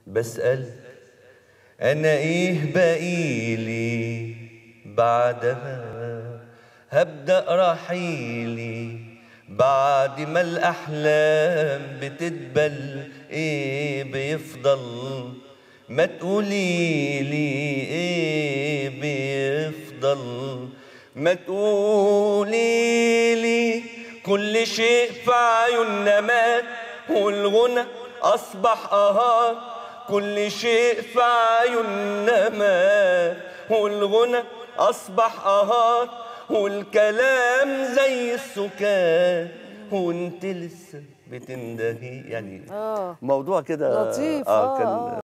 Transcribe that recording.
بسأل أنا إيه بقيلي بعدها، هبدأ رحيلي بعد ما الأحلام بتدبل، إيه بيفضل؟ ما تقوليلي إيه بيفضل؟ ما تقوليلي كل شيء في عيوننا مات والغنى أصبح أهات، كل شيء في عيوننا مات والغنى أصبح أهات، والكلام زي السكات وانت لسه بتندهي. يعني موضوع كده لطيف. كان